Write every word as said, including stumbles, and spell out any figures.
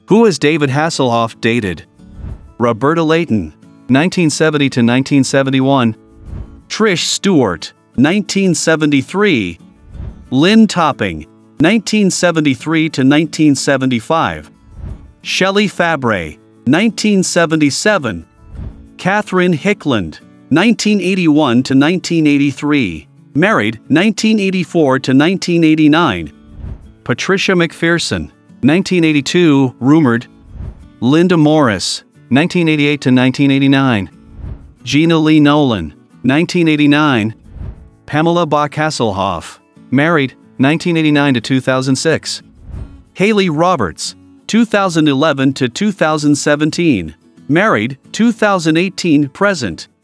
Who has David Hasselhoff dated? Roberta Layton, nineteen seventy to nineteen seventy-one. Trish Stewart, nineteen seventy-three. Lynn Topping, nineteen seventy-three to nineteen seventy-five. Shelley Fabre, nineteen seventy-seven. Catherine Hickland, nineteen eighty-one to nineteen eighty-three. Married, nineteen eighty-four to nineteen eighty-nine. Patricia McPherson, nineteen eighty-two, rumored. Linda Morris, nineteen eighty-eight to nineteen eighty-nine. Gina Lee Nolan, nineteen eighty-nine. Pamela Bach Hasselhoff, married, nineteen eighty-nine to two thousand six. Haley Roberts, two thousand eleven to two thousand seventeen. Married, two thousand eighteen, present.